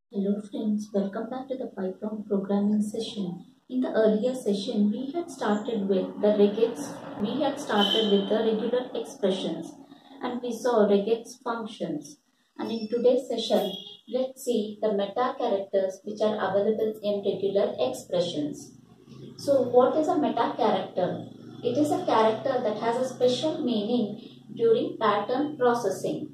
Hello friends, welcome back to the Python programming session. In the earlier session, we had started with the regular expressions and we saw regex functions. And in today's session, let's see the meta characters which are available in regular expressions. So what is a meta character? It is a character that has a special meaning during pattern processing.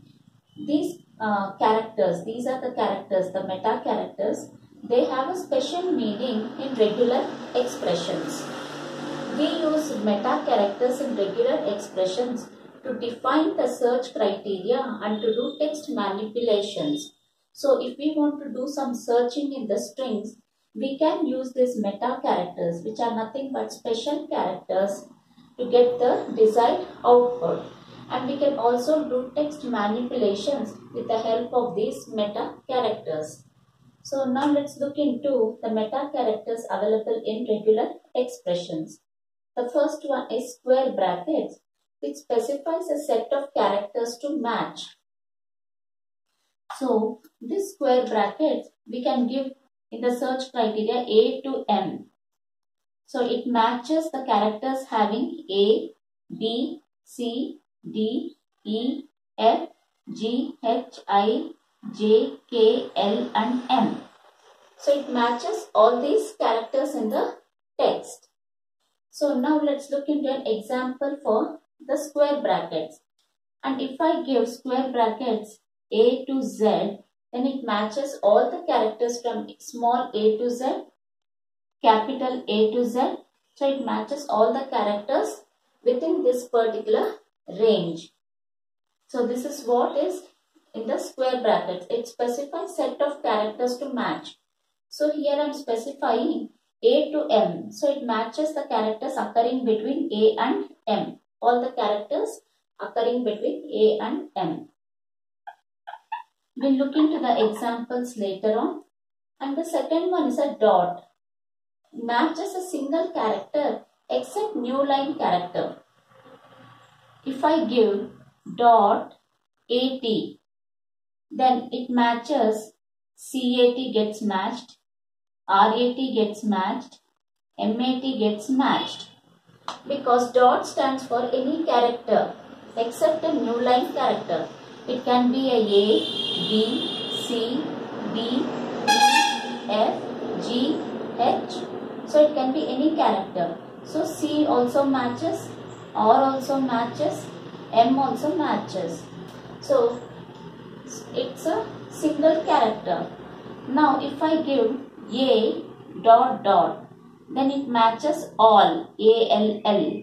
These are the characters, the meta characters. They have a special meaning in regular expressions. We use meta characters in regular expressions to define the search criteria and to do text manipulations. So if we want to do some searching in the strings, we can use these meta characters, which are nothing but special characters, to get the desired output. And we can also do text manipulations with the help of these meta characters. So now let's look into the meta characters available in regular expressions. The first one is square brackets, which specifies a set of characters to match. So this square brackets we can give in the search criteria A to M. So it matches the characters having A, B, C, D, E, F, G, H, I, J, K, L and M. So it matches all these characters in the text. So now let's look into an example for the square brackets. And if I give square brackets A to Z, then it matches all the characters from small a to Z, capital A to Z. So it matches all the characters within this particular range. So this is what is in the square brackets. It specifies set of characters to match. So here I am specifying A to M. So it matches the characters occurring between A and M. All the characters occurring between A and M. We'll look into the examples later on. And the second one is a dot. Matches a single character except new line character. If I give dot AT, then it matches CAT gets matched, RAT gets matched, MAT gets matched. Because dot stands for any character except a new line character. It can be a B, C, D, E, F, G, H. So it can be any character. So C also matches, R also matches, M also matches. So it's a single character. Now if I give A dot dot, then it matches all, ALL.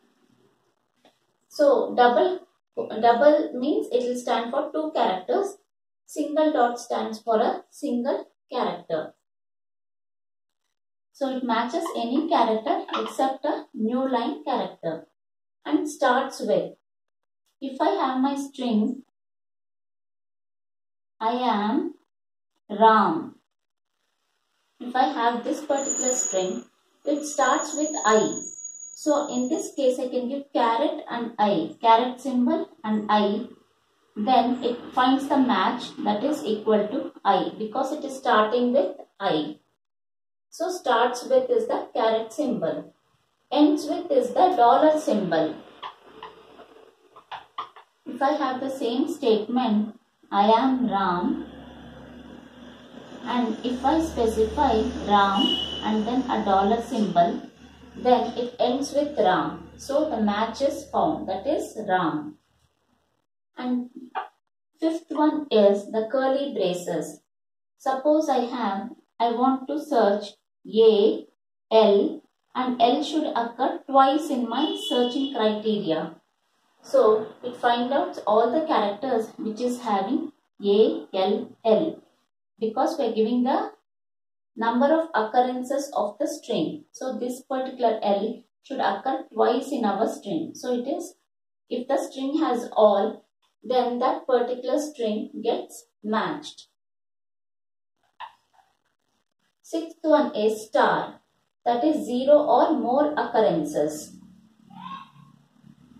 So double means it will stand for two characters. Single dot stands for a single character. So it matches any character except a new line character and starts with, if I have my string, I am Ram. If I have this particular string, it starts with I. So in this case, I can give caret and I, caret symbol and I. Then it finds the match that is equal to I because it is starting with I. So starts with is the caret symbol. Ends with is the dollar symbol. If I have the same statement, I am Ram, and if I specify Ram and then a dollar symbol, then it ends with Ram. So the match is found, that is Ram. And fifth one is the curly braces. Suppose I want to search A, L, and L should occur twice in my searching criteria. So it finds out all the characters which is having A, L, L, because we are giving the number of occurrences of the string. So this particular L should occur twice in our string. So it is, if the string has all, then that particular string gets matched. Sixth one is star, that is 0 or more occurrences.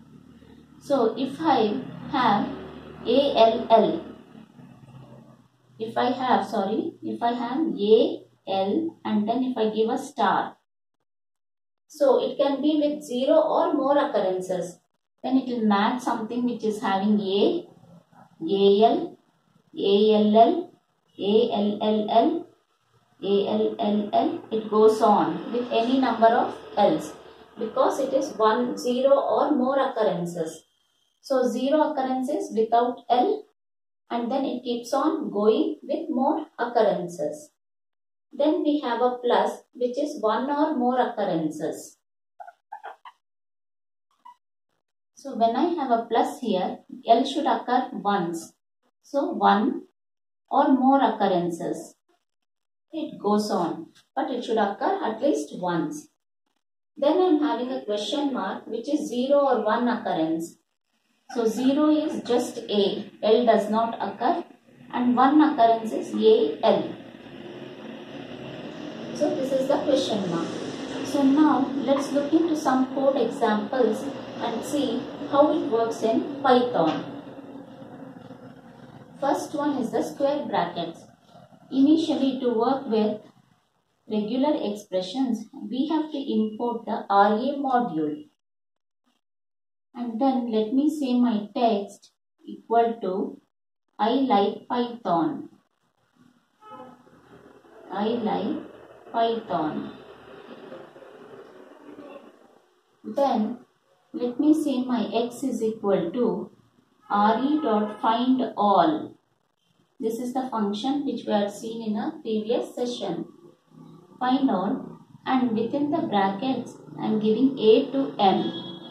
So if I have ALL, if I have A, L and then if I give a star. So it can be with 0 or more occurrences. Then it will match something which is having A, AL, ALL, ALLL, ALLL. It goes on with any number of L's because it is 1, 0 or more occurrences. So 0 occurrences without L and then it keeps on going with more occurrences. Then we have a plus which is 1 or more occurrences. So when I have a plus here, L should occur once. So 1 or more occurrences. It goes on, but it should occur at least once. Then I am having a question mark which is 0 or 1 occurrence. So 0 is just A, L does not occur, and 1 occurrence is A, L. So this is the question mark. So now let's look into some code examples and see how it works in Python. First one is the square brackets. Initially, to work with regular expressions, we have to import the RA module. And then let me say my text equal to I like Python. I like Python. Then let me say my x is equal to re.findAll. This is the function which we had seen in a previous session. Find all, and within the brackets I am giving A to M,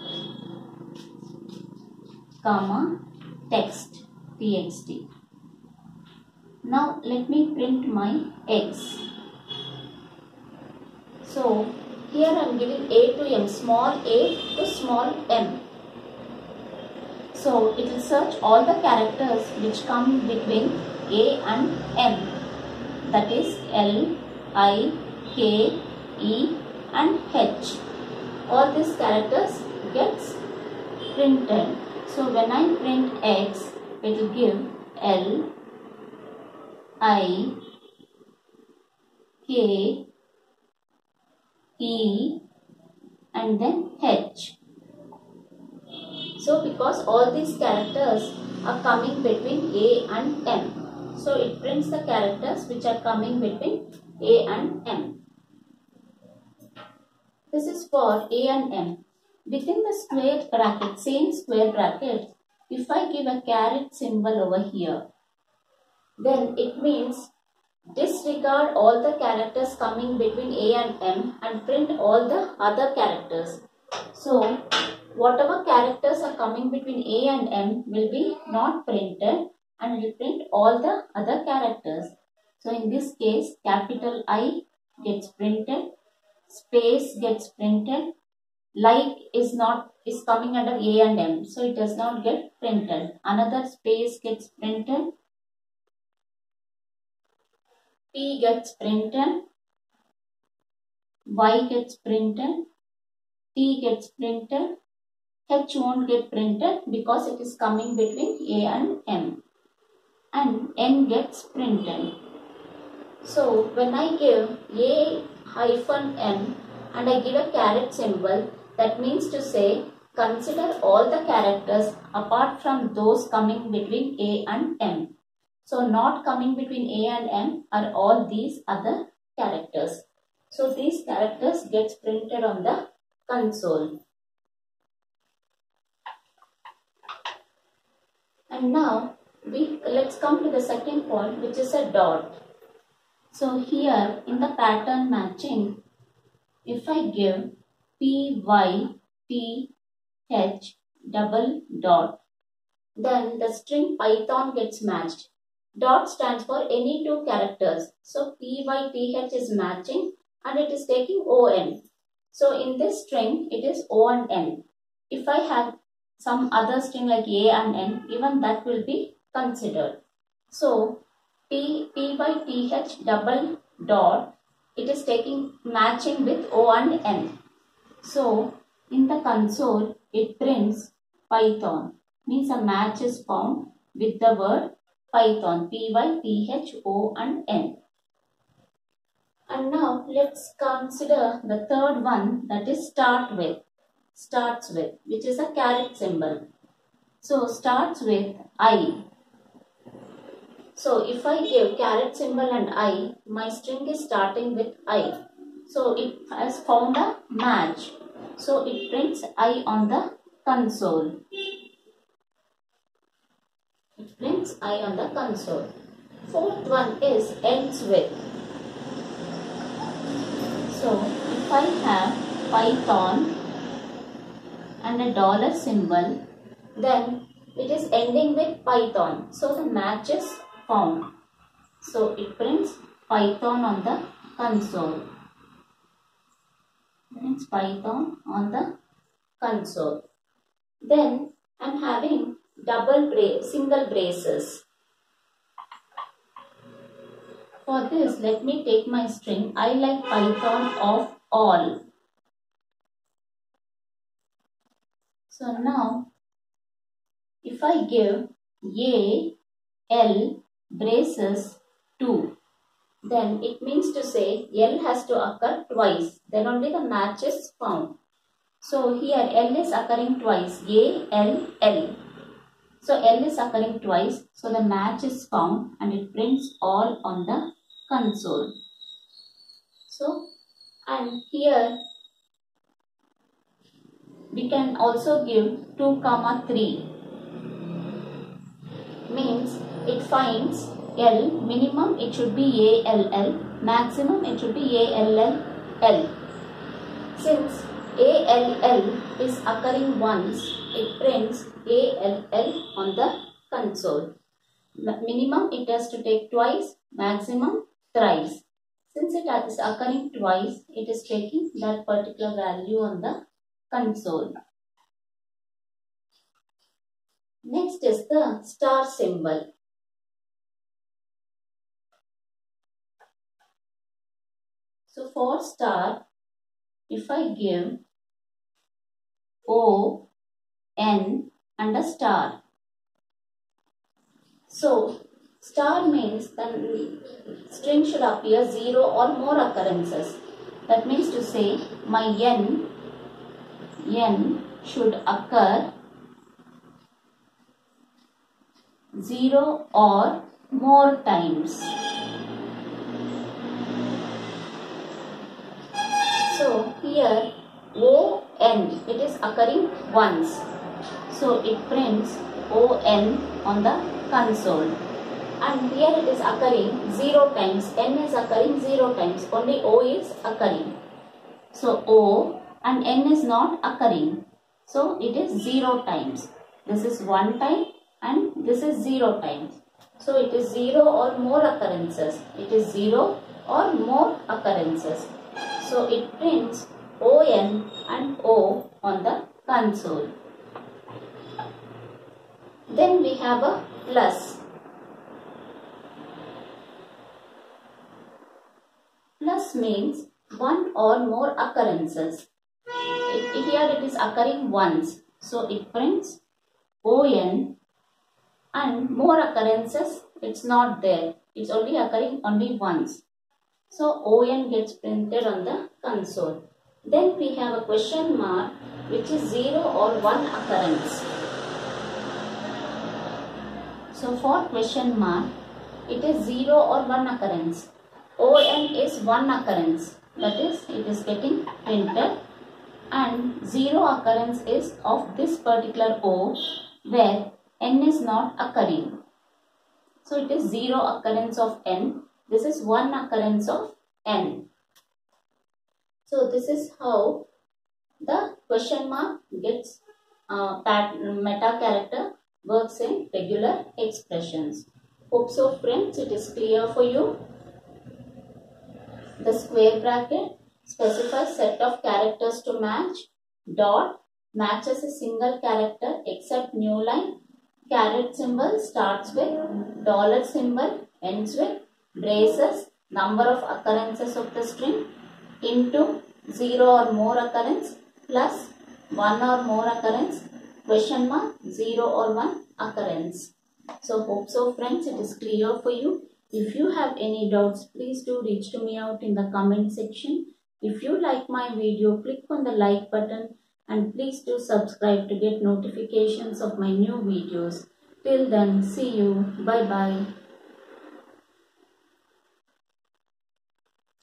comma text txt. Now let me print my x. So here I am giving A to M, small a to small m. So it will search all the characters which come between A and M, that is L, I, K, E and H. All these characters gets printed. So when I print X, it will give L, I, K, E and then H. So because all these characters are coming between A and M, so it prints the characters which are coming between A and M. This is for A and M. Within the square bracket, same square bracket, if I give a caret symbol over here, then it means disregard all the characters coming between A and M and print all the other characters. So whatever characters are coming between A and M will be not printed and it will print all the other characters. So in this case, capital I gets printed, space gets printed, like is coming under A and M, so it does not get printed. Another space gets printed, P gets printed, Y gets printed, T gets printed, H won't get printed because it is coming between A and M, and N gets printed. So when I give A-M and I give a caret symbol, that means to say consider all the characters apart from those coming between A and M. So not coming between A and M are all these other characters. So these characters gets printed on the console. And now let's come to the second point, which is a dot. So here in the pattern matching, if I give PYTH double dot, then the string Python gets matched. Dot stands for any two characters. So PYTH is matching and it is taking ON. So in this string, it is O and N. If I have some other string like A and N, even that will be considered. So PYTH double dot, it is taking matching with O and N. So in the console, it prints Python, means a match is found with the word Python. Python, And now let's consider the third one, that is starts with, which is a caret symbol. So starts with I. So if I give caret symbol and I, my string is starting with I. So it has found a match. So it prints I on the console. It prints I on the console. Fourth one is ends with. So if I have Python and a dollar symbol, then it is ending with Python. So the match is found. So it prints Python on the console. Prints Python on the console. Then I am having single braces. For this, let me take my string I like Python of all. So now, if I give A, L, braces 2, then it means to say L has to occur twice. Then only the match is found. So here L is occurring twice. A, L, L. So L is occurring twice. So the match is found and it prints all on the console. So, and here we can also give 2, 3. Means it finds L, minimum it should be ALL, maximum it should be ALL. Since ALL is occurring once, it prints ALL on the console. Minimum it has to take twice, maximum thrice. Since it is occurring twice, it is taking that particular value on the console. Next is the star symbol. So for star, if I give O, N and a star. So star means the string should appear 0 or more occurrences. That means to say my N should occur 0 or more times. So here ON, it is occurring once. So it prints ON on the console. And here it is occurring 0 times. N is occurring 0 times. Only O is occurring. So O and N is not occurring. So it is 0 times. This is 1 time and this is 0 times. So it is 0 or more occurrences. It is 0 or more occurrences. So it prints ON and O on the console. Then we have a plus. Plus means 1 or more occurrences. Here it is occurring once. So it prints ON and more occurrences, it's not there. It's only occurring only once. So ON gets printed on the console. Then we have a question mark, which is 0 or 1 occurrence. So for question mark, it is 0 or 1 occurrence. ON is 1 occurrence. That is, it is getting printed. And 0 occurrence is of this particular O, where N is not occurring. So it is 0 occurrence of N. This is 1 occurrence of N. So this is how the question mark gets meta character works in regular expressions. Hope so friends, it is clear for you. The square bracket specifies set of characters to match. Dot matches a single character except new line. Caret symbol starts with. Dollar symbol ends with. Braces number of occurrences of the string into 0 or more occurrence plus 1 or more occurrence. Question mark 0 or 1 occurrence. So hope so friends, it is clear for you. If you have any doubts, please do reach to me out in the comment section. If you like my video, click on the like button and please do subscribe to get notifications of my new videos. Till then, see you. Bye bye.